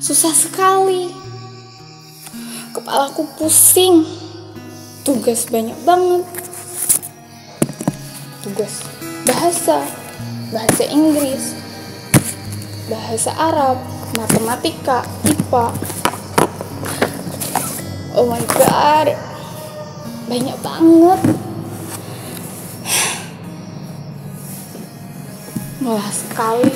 Susah sekali. Kepalaku pusing. Tugas banyak banget. Tugas bahasa Inggris, bahasa Arab, matematika, IPA. Oh my god, banyak banget. Lelah sekali.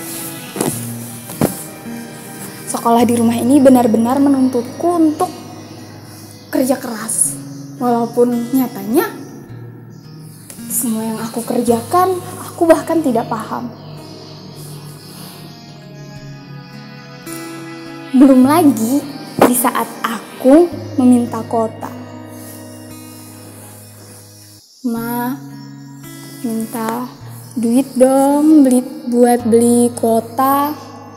Sekolah di rumah ini benar-benar menuntutku untuk kerja keras. Walaupun nyatanya semua yang aku kerjakan, aku bahkan tidak paham. Belum lagi di saat aku meminta kuota. Ma, minta duit dong buat beli kuota.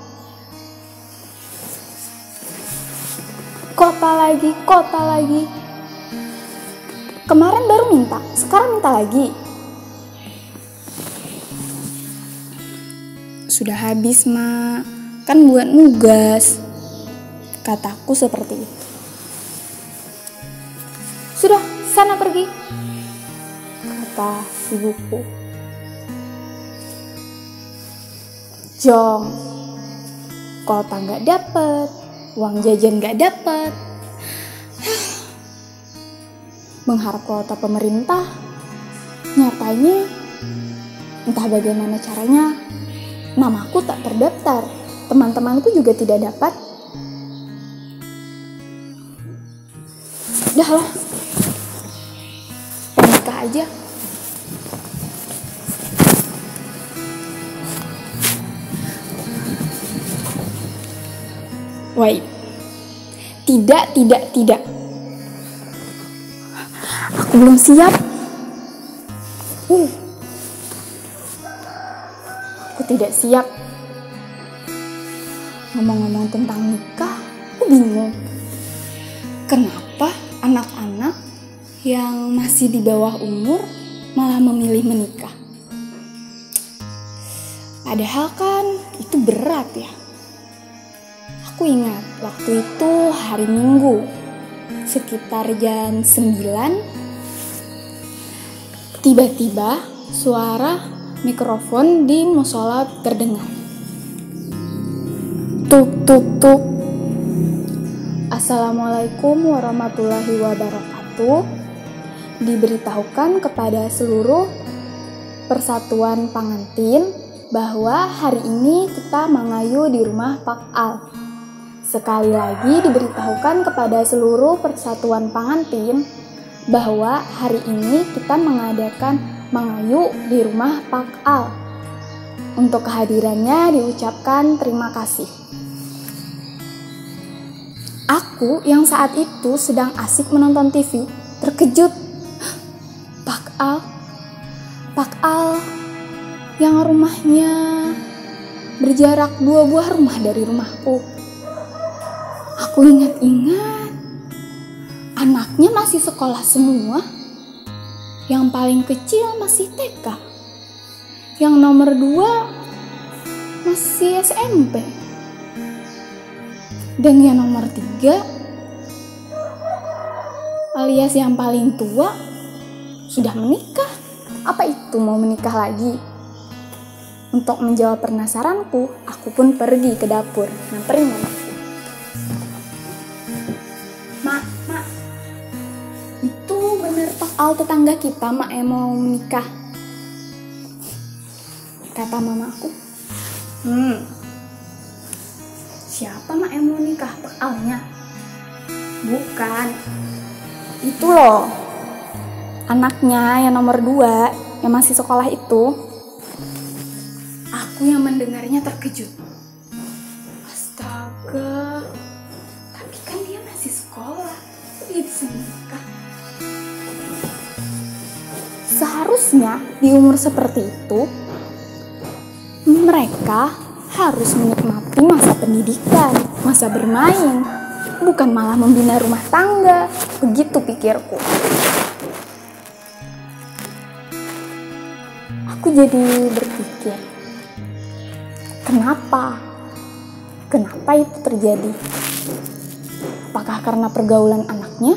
Kota lagi. Kemarin baru minta, sekarang minta lagi. Sudah habis, Ma. Kan buat nugas. Kataku seperti itu. Sudah, sana pergi, kata ibuku. Jong, kuota gak dapet, uang jajan gak dapet. Mengharap kuota pemerintah, nyatanya entah bagaimana caranya namaku tak terdaftar, teman-temanku juga tidak dapat. Udahlah, nikah aja. Wait, tidak. Aku belum siap. Aku tidak siap. Ngomong-ngomong tentang nikah, aku bingung. Kenapa anak-anak yang masih di bawah umur malah memilih menikah? Padahal kan itu berat ya. Aku ingat waktu itu hari Minggu, sekitar jam 9, tiba-tiba suara mikrofon di musola terdengar. Tuk tuk tuk. Assalamualaikum warahmatullahi wabarakatuh. Diberitahukan kepada seluruh persatuan pengantin bahwa hari ini kita mengayu di rumah Pak Al. Sekali lagi diberitahukan kepada seluruh persatuan pengantin bahwa hari ini kita mengadakan mengayu di rumah Pak Al. Untuk kehadirannya diucapkan terima kasih. Aku yang saat itu sedang asik menonton TV, terkejut. Pak Al yang rumahnya berjarak 2 buah rumah dari rumahku. Aku ingat-ingat, anaknya masih sekolah semua. Yang paling kecil masih TK. Yang nomor 2 masih SMP. Dan yang nomor 3, alias yang paling tua, sudah menikah. Apa itu mau menikah lagi? Untuk menjawab penasaranku, aku pun pergi ke dapur, nyamperin mamaku. Mak, itu bener Pak Al tetangga kita, Mak yang mau menikah, kata mamaku. Siapa Mak yang mau nikah? Pak Alnya? Bukan, itu loh anaknya yang nomor 2 yang masih sekolah itu. Aku yang mendengarnya terkejut. Astaga, tapi kan dia masih sekolah, dia bisa menikah. Seharusnya di umur seperti itu mereka harus menikmati masa pendidikan, masa bermain, bukan malah membina rumah tangga. Begitu pikirku. Aku jadi berpikir, kenapa Kenapa itu terjadi? Apakah karena pergaulan anaknya?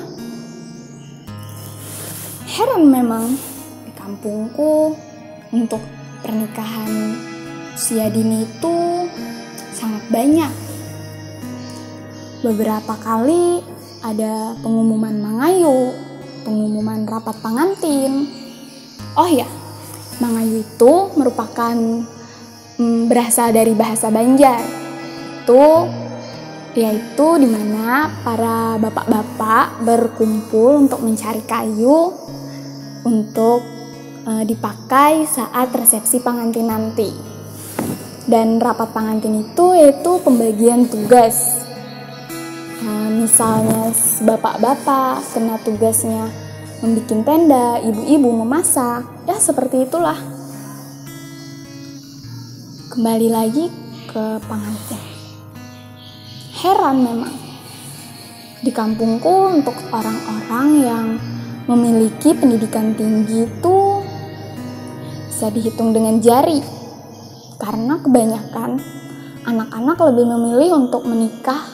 Heran memang, di kampungku untuk pernikahan usia dini itu sangat banyak. Beberapa kali ada pengumuman mangayu, pengumuman rapat pengantin. Oh ya, mangayu itu merupakan berasal dari bahasa Banjar. Yaitu di mana para bapak-bapak berkumpul untuk mencari kayu untuk dipakai saat resepsi pengantin nanti. Dan rapat pengantin itu yaitu pembagian tugas. Misalnya bapak-bapak kena tugasnya membuat tenda, ibu-ibu memasak, ya seperti itulah. Kembali lagi ke pengantin. Heran memang, di kampungku untuk orang-orang yang memiliki pendidikan tinggi itu bisa dihitung dengan jari. Karena kebanyakan anak-anak lebih memilih untuk menikah.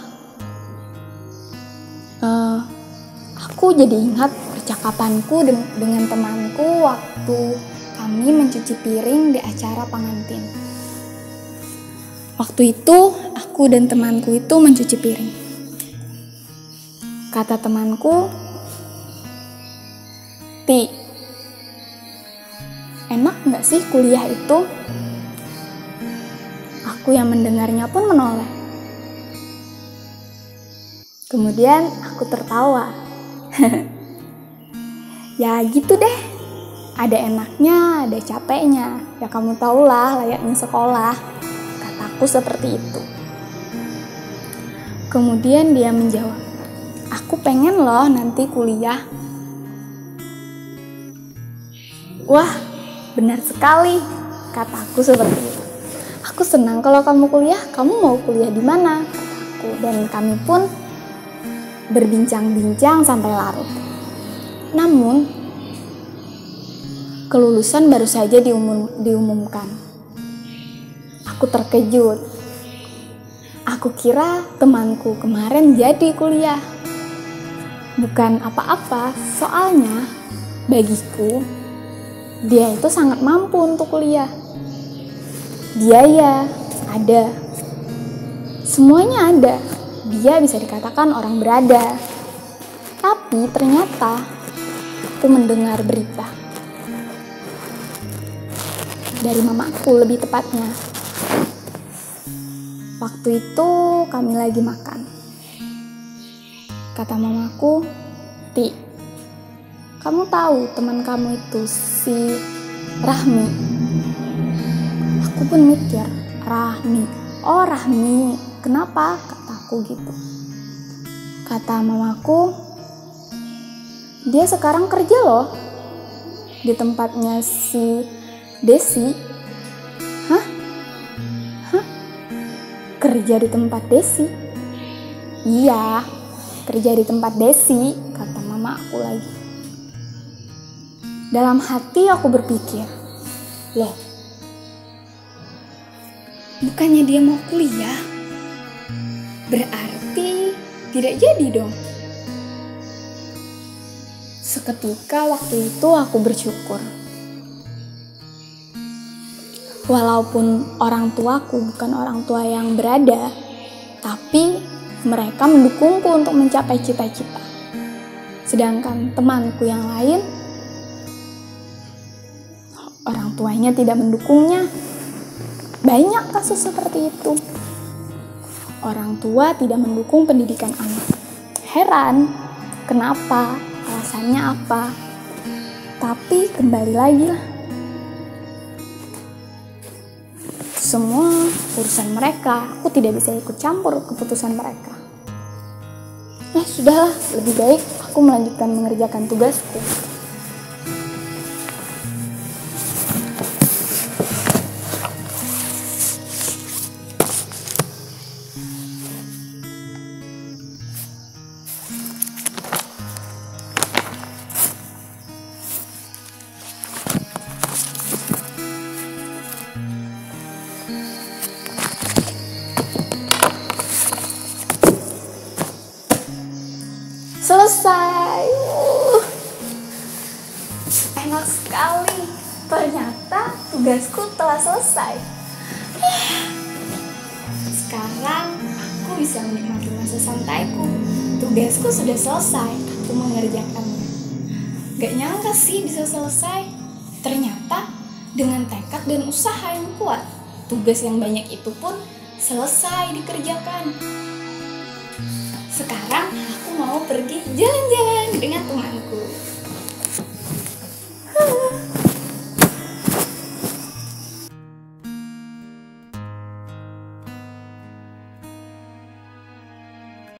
Aku jadi ingat percakapanku dengan temanku waktu kami mencuci piring di acara pengantin. Waktu itu aku dan temanku itu mencuci piring. Kata temanku, "Ti, enak gak sih kuliah itu?" Aku yang mendengarnya pun menoleh. Kemudian aku tertawa. Ya gitu deh, ada enaknya, ada capeknya. Ya kamu tahulah layaknya sekolah, kataku seperti itu. Kemudian dia menjawab, "Aku pengen loh nanti kuliah." Wah, benar sekali, kataku seperti itu. "Aku senang kalau kamu kuliah, kamu mau kuliah di mana?" kataku. Dan kami pun berbincang-bincang sampai larut. Namun, kelulusan baru saja diumumkan. Aku terkejut. Aku kira temanku kemarin jadi kuliah. Bukan apa-apa, soalnya bagiku dia itu sangat mampu untuk kuliah. Biaya ada, semuanya ada. Dia bisa dikatakan orang berada. Tapi ternyata aku mendengar berita dari mamaku, lebih tepatnya. Waktu itu kami lagi makan. Kata mamaku, "Ti, kamu tahu teman kamu itu si Rahmi?" Aku pun mikir, Rahmi. Oh Rahmi, kenapa? Kataku gitu. Kata mamaku, dia sekarang kerja loh di tempatnya si Desi. Hah? Kerja di tempat Desi? Iya, kerja di tempat Desi, kata mama aku lagi. Dalam hati aku berpikir, loh, bukannya dia mau kuliah? Berarti tidak jadi dong. Seketika waktu itu aku bersyukur. Walaupun orang tuaku bukan orang tua yang berada, tapi mereka mendukungku untuk mencapai cita-cita. Sedangkan temanku yang lain, orang tuanya tidak mendukungnya. Banyak kasus seperti itu. Orang tua tidak mendukung pendidikan anak. Heran, kenapa? Alasannya apa? Tapi kembali lagi lah. Semua urusan mereka, aku tidak bisa ikut campur keputusan mereka. Sudahlah, lebih baik aku melanjutkan mengerjakan tugasku. selesai. Enak sekali. Ternyata tugasku telah selesai. Sekarang aku bisa menikmati masa santaiku. Tugasku sudah selesai. Aku mengerjakannya. Gak nyangka sih bisa selesai. Ternyata dengan tekad dan usaha yang kuat, tugas yang banyak itu pun selesai dikerjakan. Sekarang aku mau pergi jalan-jalan dengan temanku.